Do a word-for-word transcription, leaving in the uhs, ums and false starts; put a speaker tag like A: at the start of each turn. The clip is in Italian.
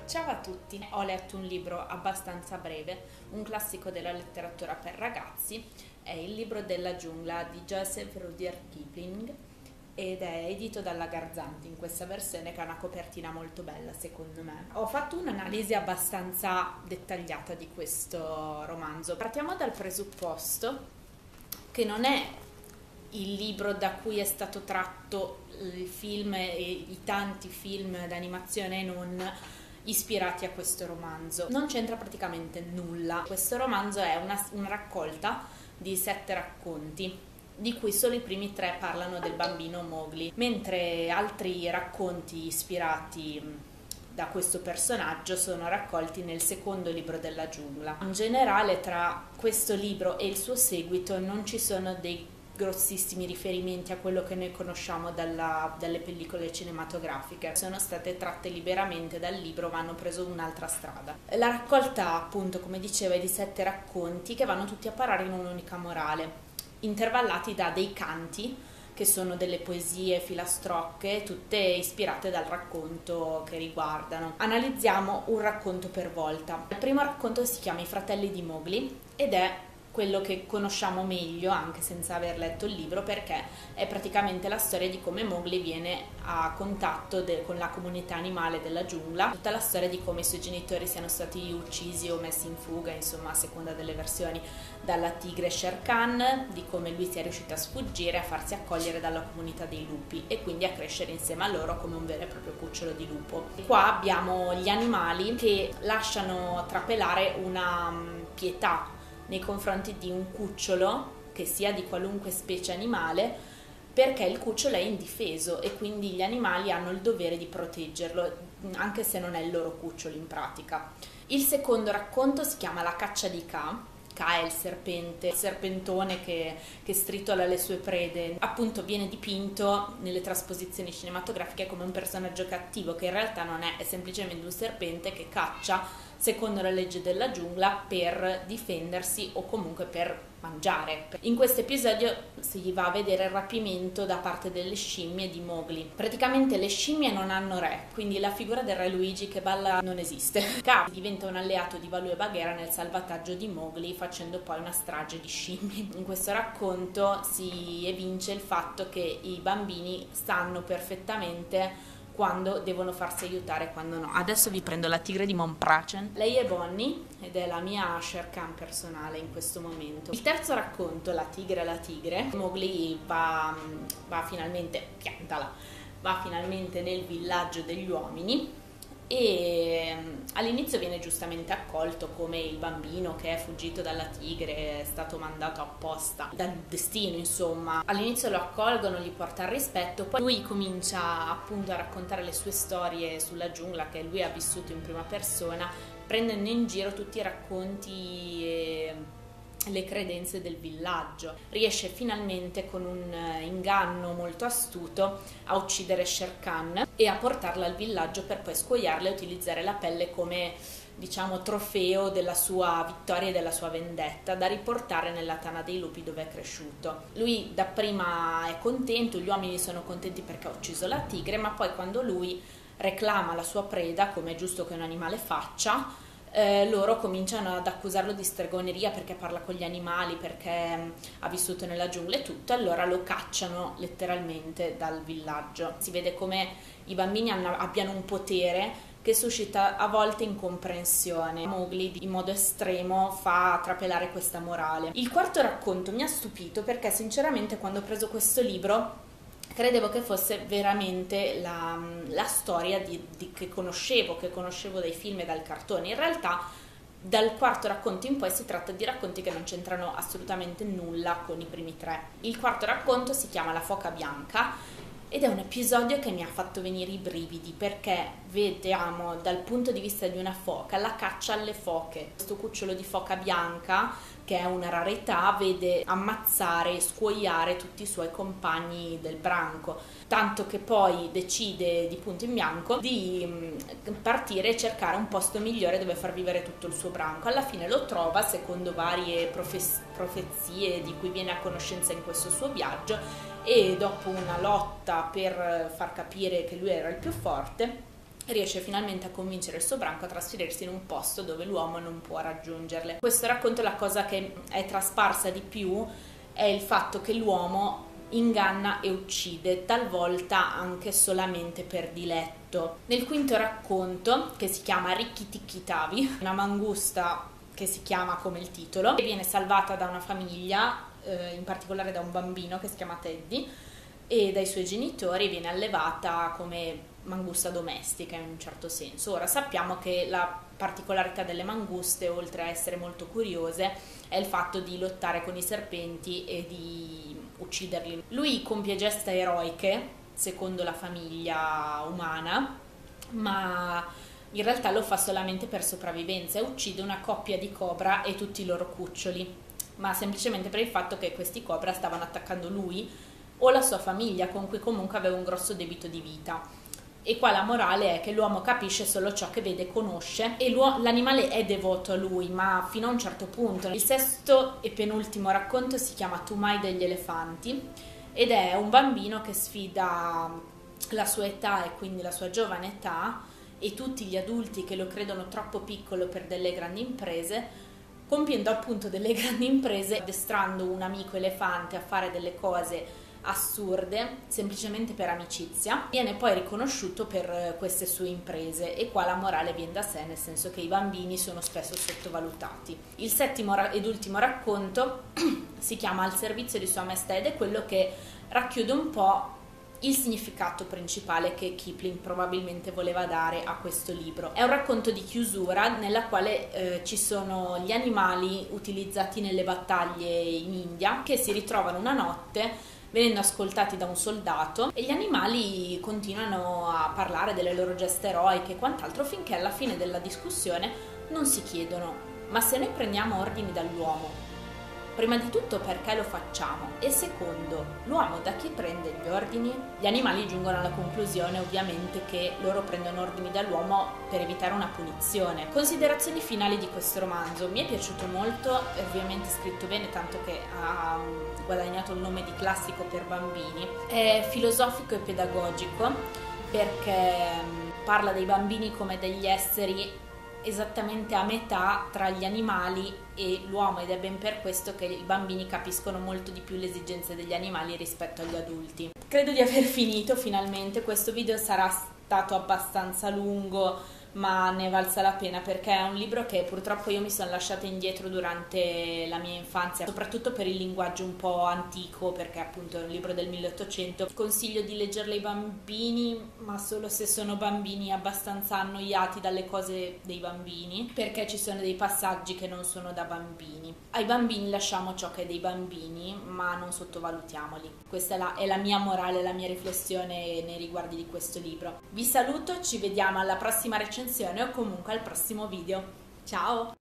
A: Ciao a tutti, ho letto un libro abbastanza breve, un classico della letteratura per ragazzi, è Il libro della giungla di Joseph Rudyard Kipling ed è edito dalla Garzanti in questa versione che ha una copertina molto bella secondo me. Ho fatto un'analisi abbastanza dettagliata di questo romanzo. Partiamo dal presupposto che non è il libro da cui è stato tratto il film e i tanti film d'animazione non ispirati a questo romanzo. Non c'entra praticamente nulla. Questo romanzo è una, una raccolta di sette racconti, di cui solo i primi tre parlano del bambino Mowgli, mentre altri racconti ispirati da questo personaggio sono raccolti nel secondo libro della giungla. In generale, tra questo libro e il suo seguito non ci sono dei grossissimi riferimenti a quello che noi conosciamo dalla, dalle pellicole cinematografiche. Sono state tratte liberamente dal libro ma hanno preso un'altra strada. La raccolta, appunto, come dicevo, è di sette racconti che vanno tutti a parare in un'unica morale, intervallati da dei canti che sono delle poesie filastrocche, tutte ispirate dal racconto che riguardano. Analizziamo un racconto per volta. Il primo racconto si chiama I fratelli di Mowgli ed è quello che conosciamo meglio anche senza aver letto il libro, perché è praticamente la storia di come Mowgli viene a contatto de- con la comunità animale della giungla, tutta la storia di come i suoi genitori siano stati uccisi o messi in fuga, insomma a seconda delle versioni, dalla tigre Shere Khan, di come lui sia riuscito a sfuggire, a farsi accogliere dalla comunità dei lupi e quindi a crescere insieme a loro come un vero e proprio cucciolo di lupo. E qua abbiamo gli animali che lasciano trapelare una um, pietà nei confronti di un cucciolo, che sia di qualunque specie animale, perché il cucciolo è indifeso e quindi gli animali hanno il dovere di proteggerlo, anche se non è il loro cucciolo in pratica. Il secondo racconto si chiama La caccia di Kaa. Kaa è il serpente, il serpentone che, che stritola le sue prede. Appunto viene dipinto nelle trasposizioni cinematografiche come un personaggio cattivo, che in realtà non è, è semplicemente un serpente che caccia secondo la legge della giungla per difendersi o comunque per mangiare. In questo episodio si va a vedere il rapimento da parte delle scimmie di Mowgli. Praticamente le scimmie non hanno re, quindi la figura del re Luigi che balla non esiste. Kaa diventa un alleato di Baloo e Bagheera nel salvataggio di Mowgli, facendo poi una strage di scimmie. In questo racconto si evince il fatto che i bambini sanno perfettamente quando devono farsi aiutare e quando no. Adesso vi prendo la tigre di Monprachen. Lei è Bonnie ed è la mia Shere Khan personale in questo momento. Il terzo racconto, La tigre e la tigre, Mowgli va, va finalmente, piantala, va finalmente nel villaggio degli uomini e all'inizio viene giustamente accolto come il bambino che è fuggito dalla tigre, è stato mandato apposta dal destino, insomma. All'inizio lo accolgono, gli porta il rispetto, poi lui comincia appunto a raccontare le sue storie sulla giungla che lui ha vissuto in prima persona, prendendo in giro tutti i racconti e le credenze del villaggio. Riesce finalmente con un inganno molto astuto a uccidere Shere Khan e a portarla al villaggio per poi scuoiarla e utilizzare la pelle come, diciamo, trofeo della sua vittoria e della sua vendetta da riportare nella tana dei lupi dove è cresciuto. Lui dapprima è contento, gli uomini sono contenti perché ha ucciso la tigre, ma poi quando lui reclama la sua preda, come è giusto che un animale faccia, Eh, loro cominciano ad accusarlo di stregoneria perché parla con gli animali, perché mh, ha vissuto nella giungla e tutto, allora lo cacciano letteralmente dal villaggio. Si vede come i bambini hanno, abbiano un potere che suscita a volte incomprensione. Mowgli in modo estremo fa trapelare questa morale. Il quarto racconto mi ha stupito perché sinceramente quando ho preso questo libro credevo che fosse veramente la, la storia di, di, che conoscevo, che conoscevo dai film e dal cartone. In realtà dal quarto racconto in poi si tratta di racconti che non c'entrano assolutamente nulla con i primi tre. Il quarto racconto si chiama La foca bianca ed è un episodio che mi ha fatto venire i brividi perché vediamo dal punto di vista di una foca la caccia alle foche. Questo cucciolo di foca bianca, che è una rarità, vede ammazzare e scuoiare tutti i suoi compagni del branco, tanto che poi decide di punto in bianco di partire e cercare un posto migliore dove far vivere tutto il suo branco. Alla fine lo trova secondo varie profes- profezie di cui viene a conoscenza in questo suo viaggio e dopo una lotta per far capire che lui era il più forte riesce finalmente a convincere il suo branco a trasferirsi in un posto dove l'uomo non può raggiungerle. Questo racconto, la cosa che è trasparsa di più è il fatto che l'uomo inganna e uccide, talvolta anche solamente per diletto. Nel quinto racconto, che si chiama Rikki-Tikki-Tavi, una mangusta che si chiama come il titolo, viene salvata da una famiglia, eh, in particolare da un bambino che si chiama Teddy, e dai suoi genitori, viene allevata come mangusta domestica in un certo senso. Ora sappiamo che la particolarità delle manguste, oltre a essere molto curiose, è il fatto di lottare con i serpenti e di ucciderli. Lui compie gesta eroiche, secondo la famiglia umana, ma in realtà lo fa solamente per sopravvivenza e uccide una coppia di cobra e tutti i loro cuccioli, ma semplicemente per il fatto che questi cobra stavano attaccando lui o la sua famiglia, con cui comunque aveva un grosso debito di vita. E qua la morale è che l'uomo capisce solo ciò che vede e conosce, e l'animale è devoto a lui, ma fino a un certo punto. Il sesto e penultimo racconto si chiama Toomai degli elefanti ed è un bambino che sfida la sua età e quindi la sua giovane età e tutti gli adulti che lo credono troppo piccolo per delle grandi imprese, compiendo appunto delle grandi imprese, addestrando un amico elefante a fare delle cose assurde semplicemente per amicizia. Viene poi riconosciuto per queste sue imprese, e qua la morale viene da sé, nel senso che i bambini sono spesso sottovalutati. Il settimo ed ultimo racconto si chiama Al servizio di Sua Maestà ed è quello che racchiude un po' il significato principale che Kipling probabilmente voleva dare a questo libro. È un racconto di chiusura nella quale eh, ci sono gli animali utilizzati nelle battaglie in India che si ritrovano una notte venendo ascoltati da un soldato, e gli animali continuano a parlare delle loro gesta eroiche e quant'altro, finché alla fine della discussione non si chiedono: ma se noi prendiamo ordini dall'uomo, prima di tutto perché lo facciamo? E secondo, l'uomo da chi prende gli ordini? Gli animali giungono alla conclusione ovviamente che loro prendono ordini dall'uomo per evitare una punizione. Considerazioni finali di questo romanzo: mi è piaciuto molto, è ovviamente scritto bene, tanto che ha guadagnato il nome di classico per bambini. È filosofico e pedagogico perché parla dei bambini come degli esseri esattamente a metà tra gli animali e l'uomo, ed è ben per questo che i bambini capiscono molto di più le esigenze degli animali rispetto agli adulti. Credo di aver finito finalmente. Questo video sarà stato abbastanza lungo, ma ne valsa la pena, perché è un libro che purtroppo io mi sono lasciata indietro durante la mia infanzia, soprattutto per il linguaggio un po' antico, perché appunto è un libro del milleottocento. Consiglio di leggerlo ai bambini, ma solo se sono bambini abbastanza annoiati dalle cose dei bambini, perché ci sono dei passaggi che non sono da bambini. Ai bambini lasciamo ciò che è dei bambini, ma non sottovalutiamoli. Questa è la, è la mia morale, la mia riflessione nei riguardi di questo libro. Vi saluto, ci vediamo alla prossima recensione o comunque al prossimo video. Ciao!